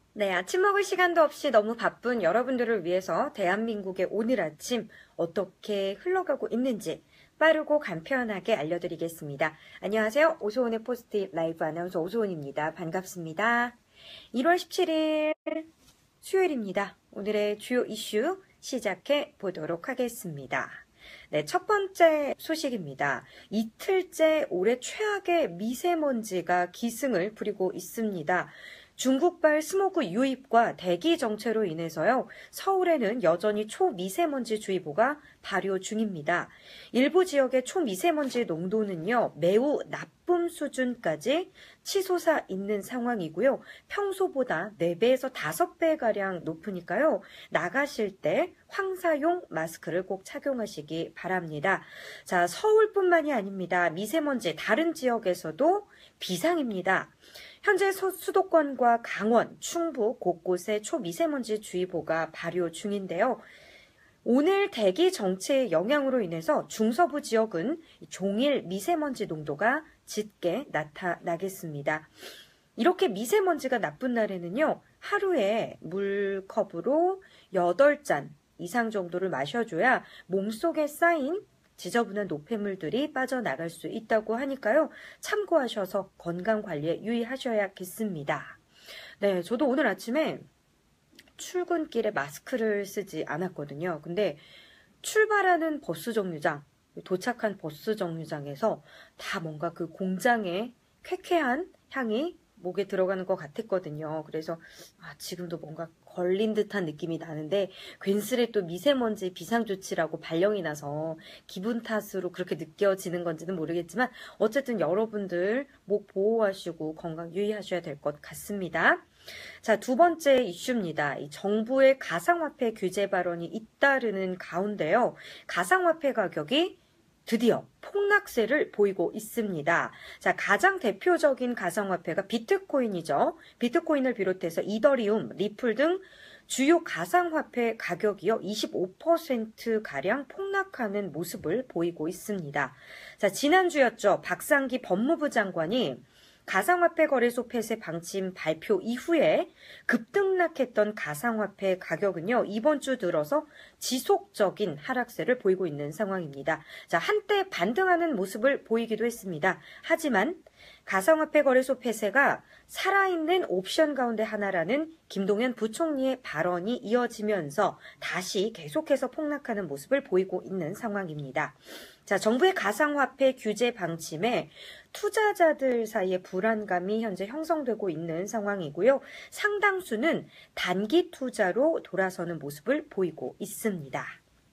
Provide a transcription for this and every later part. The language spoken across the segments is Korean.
네, 아침 먹을 시간도 없이 너무 바쁜 여러분들을 위해서 대한민국의 오늘 아침 어떻게 흘러가고 있는지 빠르고 간편하게 알려드리겠습니다. 안녕하세요. 오소은의 포스트잇 라이브 아나운서 오소은입니다. 반갑습니다. 1월 17일 수요일입니다. 오늘의 주요 이슈 시작해 보도록 하겠습니다. 네, 첫 번째 소식입니다. 이틀째 올해 최악의 미세먼지가 기승을 부리고 있습니다. 중국발 스모그 유입과 대기 정체로 인해서요, 서울에는 여전히 초미세먼지주의보가 발효 중입니다. 일부 지역의 초미세먼지 농도는요, 매우 나쁨 수준까지 치솟아 있는 상황이고요. 평소보다 4배에서 5배가량 높으니까요, 나가실 때 황사용 마스크를 꼭 착용하시기 바랍니다. 자, 서울뿐만이 아닙니다. 미세먼지 다른 지역에서도 비상입니다. 현재 수도권과 강원, 충북 곳곳에 초미세먼지 주의보가 발효 중인데요. 오늘 대기 정체의 영향으로 인해서 중서부 지역은 종일 미세먼지 농도가 짙게 나타나겠습니다. 이렇게 미세먼지가 나쁜 날에는요, 하루에 물컵으로 8잔 이상 정도를 마셔줘야 몸속에 쌓인 지저분한 노폐물들이 빠져나갈 수 있다고 하니까요. 참고하셔서 건강관리에 유의하셔야겠습니다. 네, 저도 오늘 아침에 출근길에 마스크를 쓰지 않았거든요. 근데 출발하는 버스 정류장, 도착한 버스 정류장에서 다 뭔가 그 공장의 쾌쾌한 향이 목에 들어가는 것 같았거든요. 그래서 지금도 뭔가 걸린 듯한 느낌이 나는데 괜스레 또 미세먼지 비상조치라고 발령이 나서 기분 탓으로 그렇게 느껴지는 건지는 모르겠지만 어쨌든 여러분들 목 보호하시고 건강 유의하셔야 될 것 같습니다. 자, 두 번째 이슈입니다. 이 정부의 가상화폐 규제 발언이 잇따르는 가운데요. 가상화폐 가격이 드디어 폭락세를 보이고 있습니다. 자, 가장 대표적인 가상화폐가 비트코인이죠. 비트코인을 비롯해서 이더리움, 리플 등 주요 가상화폐 가격이요, 25%가량 폭락하는 모습을 보이고 있습니다. 자, 지난주였죠. 박상기 법무부 장관이 가상화폐 거래소 폐쇄 방침 발표 이후에 급등락했던 가상화폐 가격은요, 이번 주 들어서 지속적인 하락세를 보이고 있는 상황입니다. 자, 한때 반등하는 모습을 보이기도 했습니다. 하지만 가상화폐 거래소 폐쇄가 살아있는 옵션 가운데 하나라는 김동연 부총리의 발언이 이어지면서 다시 계속해서 폭락하는 모습을 보이고 있는 상황입니다. 자, 정부의 가상화폐 규제 방침에 투자자들 사이의 불안감이 현재 형성되고 있는 상황이고요. 상당수는 단기 투자로 돌아서는 모습을 보이고 있습니다.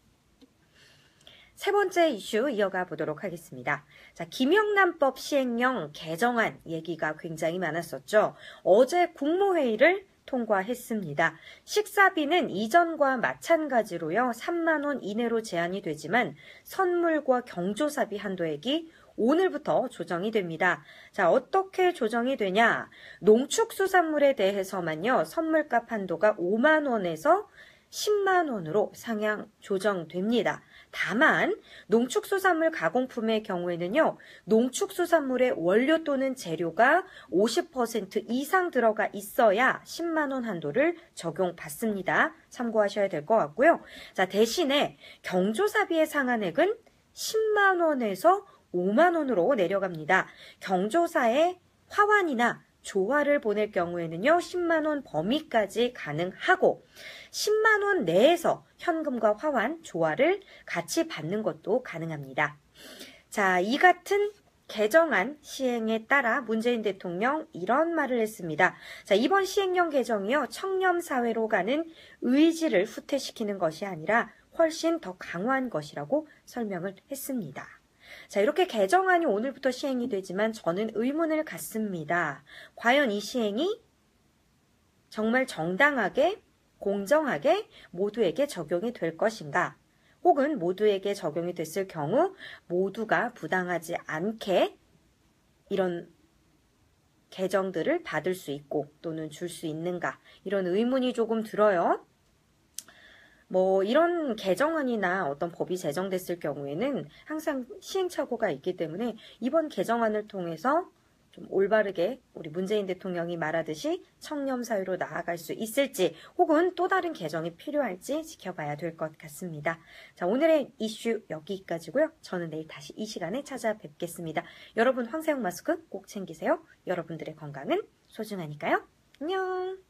세 번째 이슈 이어가 보도록 하겠습니다. 자, 김영란법 시행령 개정안 얘기가 굉장히 많았었죠. 어제 국무회의를 통과했습니다. 식사비는 이전과 마찬가지로요, 3만 원 이내로 제한이 되지만 선물과 경조사비 한도액이 오늘부터 조정이 됩니다. 자, 어떻게 조정이 되냐? 농축수산물에 대해서만요, 선물값 한도가 5만 원에서 10만 원으로 상향 조정됩니다. 다만 농축수산물 가공품의 경우에는요, 농축수산물의 원료 또는 재료가 50% 이상 들어가 있어야 10만 원 한도를 적용받습니다. 참고하셔야 될 것 같고요. 자, 대신에 경조사비의 상한액은 10만 원에서 5만 원으로 내려갑니다. 경조사에 화환이나 조화를 보낼 경우에는요, 10만 원 범위까지 가능하고 10만 원 내에서 현금과 화환, 조화를 같이 받는 것도 가능합니다. 자, 이 같은 개정안 시행에 따라 문재인 대통령 이런 말을 했습니다. 자, 이번 시행령 개정이요, 청렴사회로 가는 의지를 후퇴시키는 것이 아니라 훨씬 더 강화한 것이라고 설명을 했습니다. 자, 이렇게 개정안이 오늘부터 시행이 되지만 저는 의문을 갖습니다. 과연 이 시행이 정말 정당하게, 공정하게 모두에게 적용이 될 것인가? 혹은 모두에게 적용이 됐을 경우 모두가 부당하지 않게 이런 개정들을 받을 수 있고 또는 줄 수 있는가? 이런 의문이 조금 들어요. 이런 개정안이나 어떤 법이 제정됐을 경우에는 항상 시행착오가 있기 때문에 이번 개정안을 통해서 좀 올바르게 우리 문재인 대통령이 말하듯이 청렴 사회로 나아갈 수 있을지 혹은 또 다른 개정이 필요할지 지켜봐야 될 것 같습니다. 자, 오늘의 이슈 여기까지고요. 저는 내일 다시 이 시간에 찾아뵙겠습니다. 여러분 황사용 마스크 꼭 챙기세요. 여러분들의 건강은 소중하니까요. 안녕.